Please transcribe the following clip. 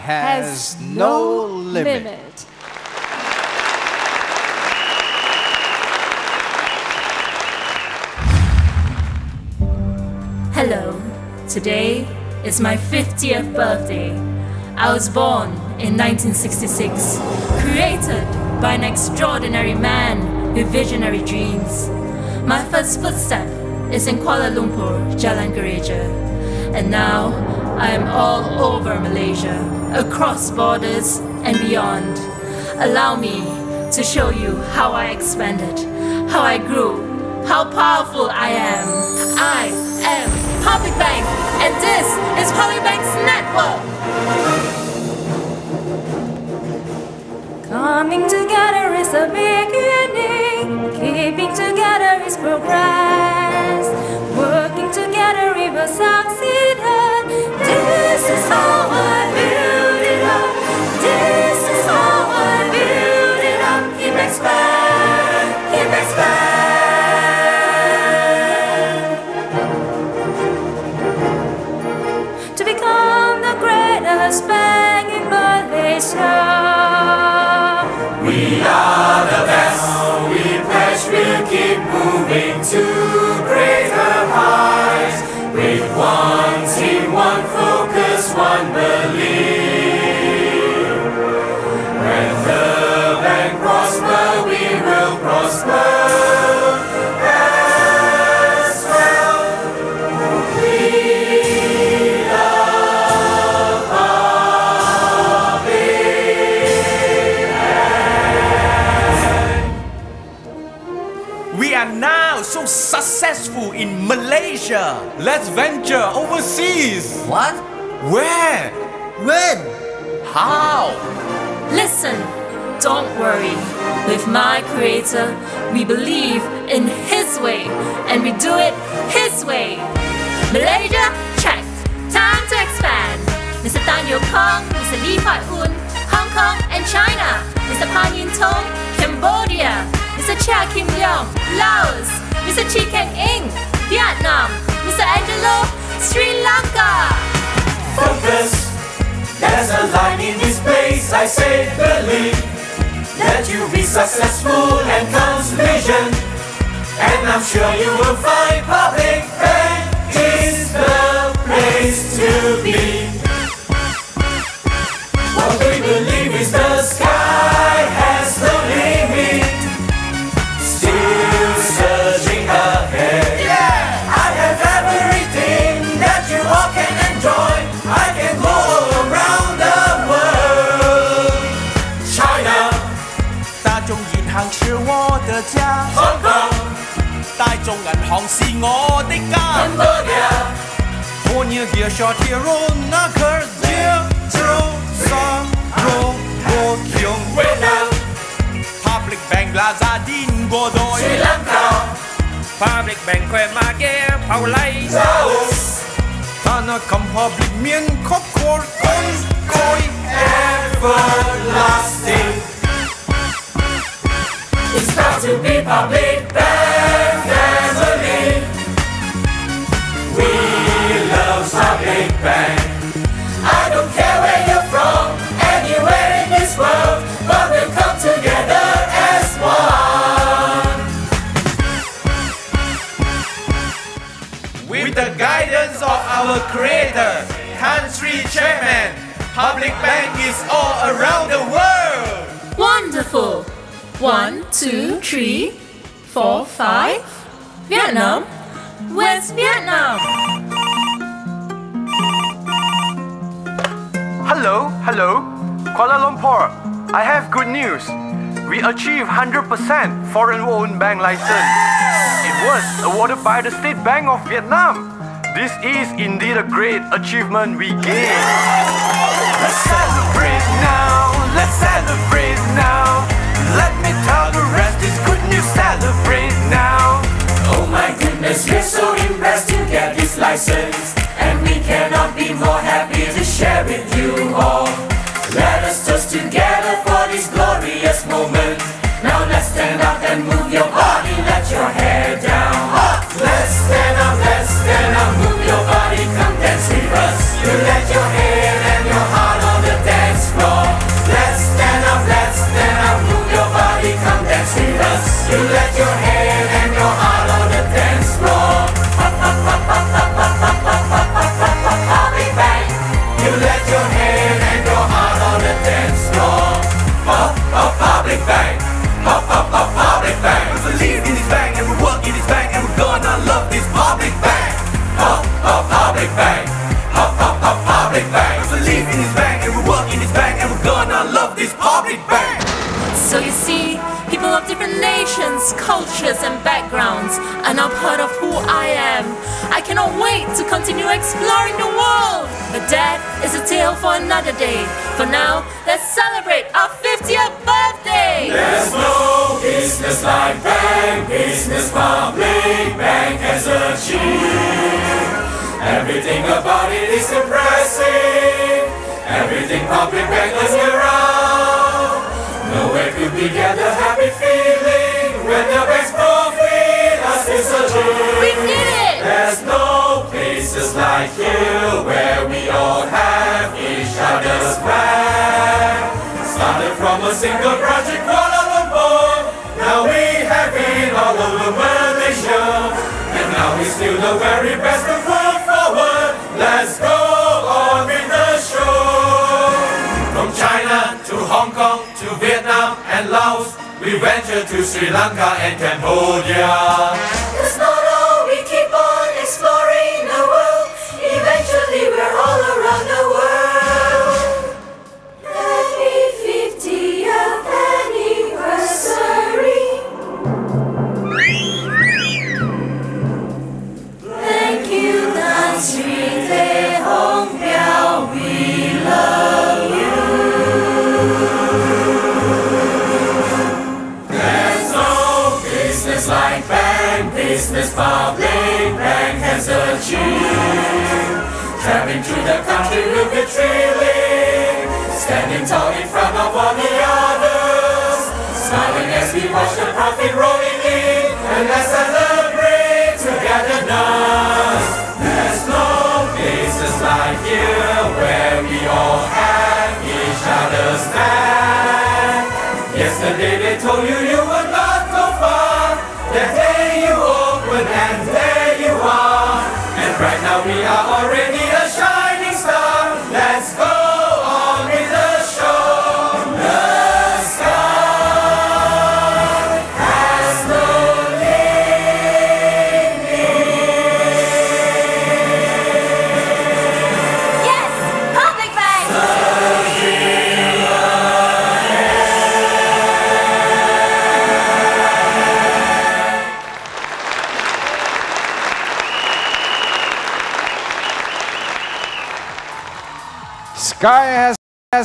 has no limit. Hello, today is my 50th birthday. I was born in 1966, created by an extraordinary man with visionary dreams. My first footstep is in Kuala Lumpur, Jalan Gereja. And now I am all over Malaysia, across borders and beyond. Allow me to show you how I expanded, how I grew, how powerful I am. I am Public Bank, and this is Public Bank's network. Coming together is the beginning, keeping together is progress. Working together we will succeed. This is how I build it up. This is how I build it up. Keep expand, keep expand. To become the greatest bank in Malaysia. We are the best. We pledge we'll keep moving to greater heights. With one team, one focus, one belief. When the bank prosper, we will prosper as well. We love Public. We are now so successful in Malaysia. Let's venture overseas. What? Where? When? How? Listen, don't worry. With my creator, we believe in his way, and we do it his way. Malaysia, checked. Time to expand. Mr. Tan Yeok Kong, Mr. Lee Huat Hun, Hong Kong and China. Mr. Pan Yin Tong, Cambodia. Mr. Chia Kim Leong, Laos. Mr. Chi Keng Ing, Vietnam. Mr. Angelo, Sri Lanka. Focus, there's a line in this place. I say believe that you'll be successful and comes vision. And I'm sure you will find Public Bank is the place to be. What we believe is the sky has no limit. Still surging ahead. I have everything that you all can enjoy. I can go around the world. China, 大眾銀行是我的家， Hong Kong, 大眾銀行是我的家。 Cambodia, 我捏嘅小鐵路那可接受上路我用 Vietnam, Public Bank Plaza din過代 Sri Lanka, Public Bank 快馬嘅跑嚟 Laos, 但那咁 Public 面確確公開 everlasting. It's proud to be Public Bank family. We love Public Bank. I don't care where you're from, anywhere in this world, but we'll come together as one. With the guidance of our creator, Tan Sri Chairman, Public Bank is all around the world. Wonderful. 1, 2, 3, 4, 5. Vietnam? Where's Vietnam? Hello, Kuala Lumpur. I have good news. We achieved 100% foreign-owned bank license. It was awarded by the State Bank of Vietnam. This is indeed a great achievement we gained. Let's celebrate now. Let's celebrate now. Let me tell the rest. It's good news. Celebrate now. Oh my goodness, we're so impressed to get this license, and we cannot be more happy to share with you all. Let us toast together for this glorious moment. Now let's stand up and move your body, let your hair down. Let's stand up, move your body, come dance with us. You let your head and your heart on the dance. believe in this bank, and we work in this bank, and we're gonna love this public bank. So you see, people of different nations, cultures and backgrounds are now part of who I am. I cannot wait to continue exploring the world. But that is a tale for another day. For now, let's celebrate our 50th birthday! There's no business like bank, business public bank has achieved. Everything about it is impressive. Everything public bank is around. Nowhere could we get the happy feeling when the bank's profit us is achieved. We did it! There's no places like here where we all have each other's back. Started from a single project, Kuala Lumpur. Now we have it all over Malaysia. And now we still the very best to move forward. Let's go on with the show. From China to Hong Kong to Vietnam and Laos, we venture to Sri Lanka and Cambodia. It's not all, we keep on exploring the world. Eventually we're all around the world. Happy 50th anniversary. Thank you, Tan Sri Te Hong Piao, we love you. There's no business like bank, business public bank has achieved. Traveling through the country we'll be thrilling, standing tall in front of all the others, smiling as we watch the profit rolling in, and let's celebrate togetherness. There's no places like here where we all have each other's back. Yesterday they told you you would not go far. That day you open and there you are. And right now we are already a shining star. Let's go on with the show. The sky has no limit. Yes, public bank. Sky has